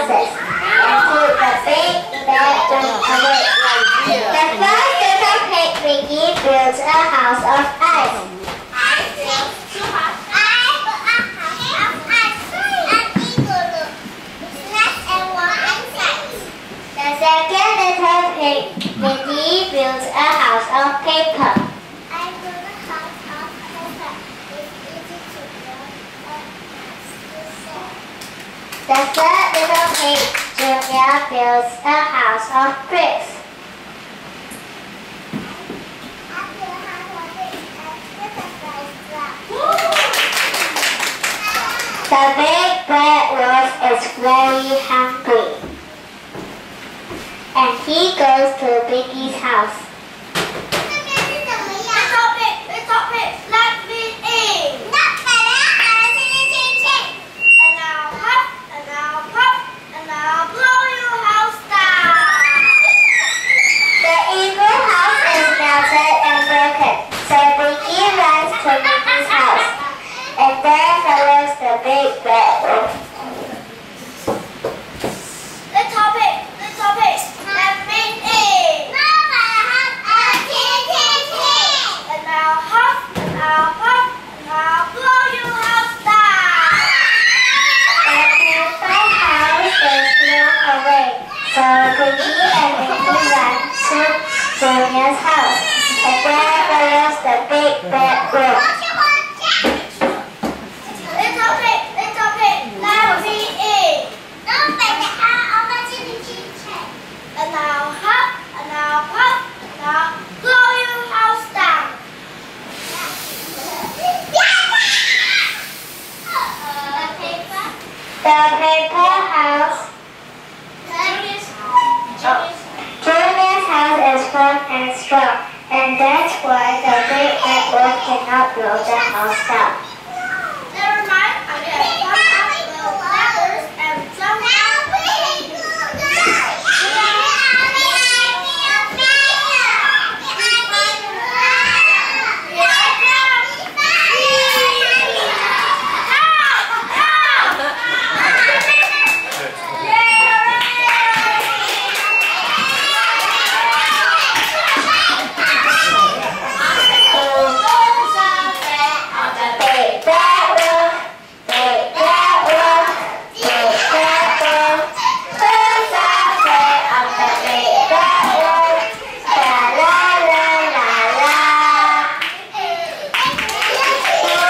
houses and put the big bedroom away. The first little pig Vicky built a house of ice. The second little pig Vicky built a house of paper. The third little pig, Junior, builds a house of bricks. The big bad wolf is very hungry, and he goes to Biggie's house. And there follows the big bad wolf. Little pig, let me in. And now hop, and now pop, and now blow your house down. The paper house is blown away, so Vicky and Vicky ran to Junior's house. And there follows the big bad wolf. And now hop, and now pop, and now blow your house down. The paper house. Junior's house is firm and strong, and that's why the big bad wolf cannot blow the house down. Never mind, I'm gonna pop up little feathers and jump out.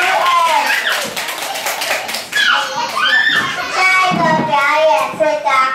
Sit down.